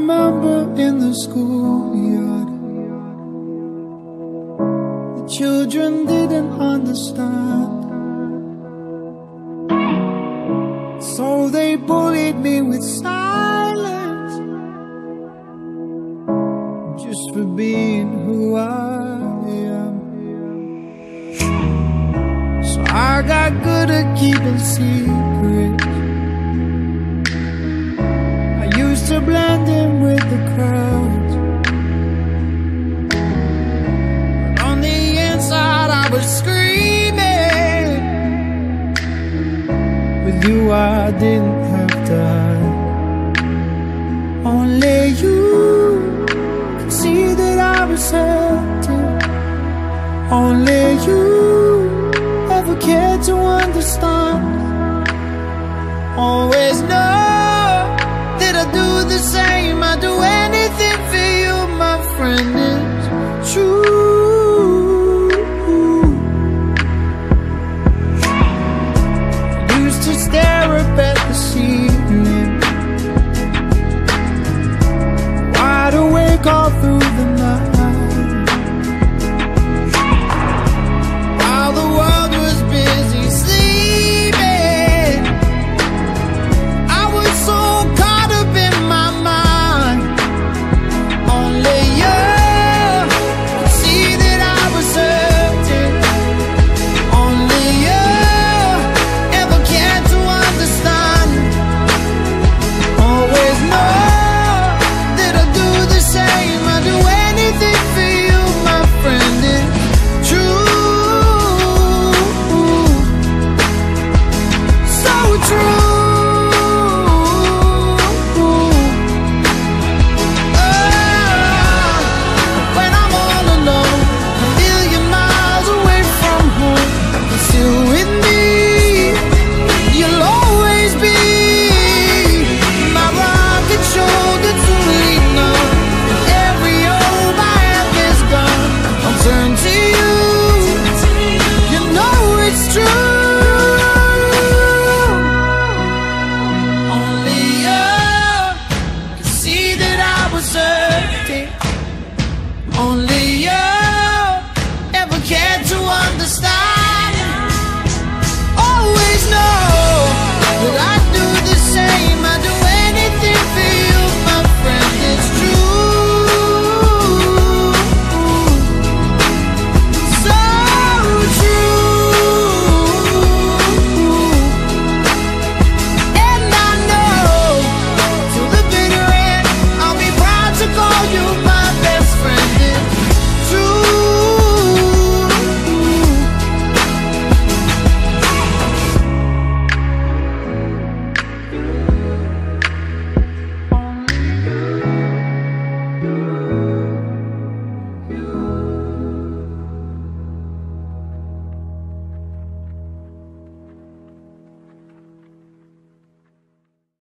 remember in the schoolyard, the children didn't understand, so they bullied me with silence, just for being who I am. So I got good at keeping secrets. I used to blend in with the crowd, but on the inside I was screaming. With you I didn't have to hide. Only you could see that I was hurting. Only you ever cared to understand. Always know that I do the same. I do anything for you, my friend, it's true. I used to stare up at the ceiling, wide awake all through the night, while the world was busy sleeping. I was so caught up in my mind. Only you could see that I was hurting. Only you ever cared to understand. Always know that I do the same. I do anything for you, my friend, it's true. So true. When I'm all alone, a million miles away from home, you're still with me. You'll always be my rock and shoulder to lean on. When every hope I have is gone, I'll turn to you. You know it's true. Only you could see that I was hurting. Only you ever cared to understand.